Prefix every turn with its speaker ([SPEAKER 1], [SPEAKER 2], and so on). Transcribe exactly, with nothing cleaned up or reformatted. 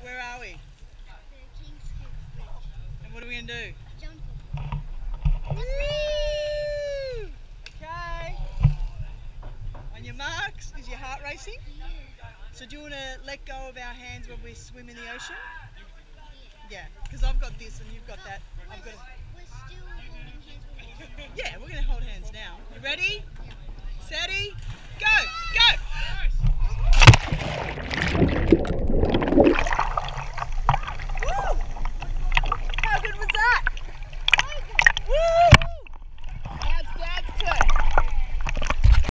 [SPEAKER 1] where are we?
[SPEAKER 2] The King's Kids Bridge.
[SPEAKER 1] And what are we going to do?
[SPEAKER 2] Jumping.
[SPEAKER 1] Woo! Okay. On your marks, is your heart racing?
[SPEAKER 2] Yeah.
[SPEAKER 1] So do you want to let go of our hands when we swim in the ocean?
[SPEAKER 2] Yeah.
[SPEAKER 1] Yeah, because I've got this and you've got
[SPEAKER 2] But
[SPEAKER 1] that.
[SPEAKER 2] we're,
[SPEAKER 1] I've got.
[SPEAKER 2] we're still holding hands with each other.
[SPEAKER 1] Yeah, we're going to hold hands now. You ready?